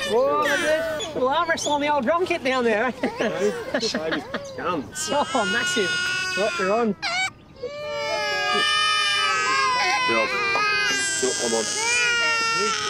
Whoa, look at this. Little arm wrestle on the old drum kit down there. Shave his guns. Oh, massive. Right, you're on. Yeah. I'm on.